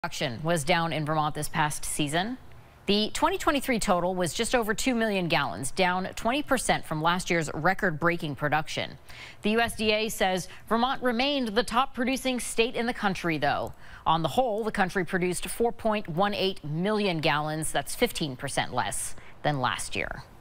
Production was down in Vermont this past season. The 2023 total was just over 2 million gallons, down 20% from last year's record-breaking production. The USDA says Vermont remained the top producing state in the country, though. On the whole, the country produced 4.18 million gallons. That's 15% less than last year.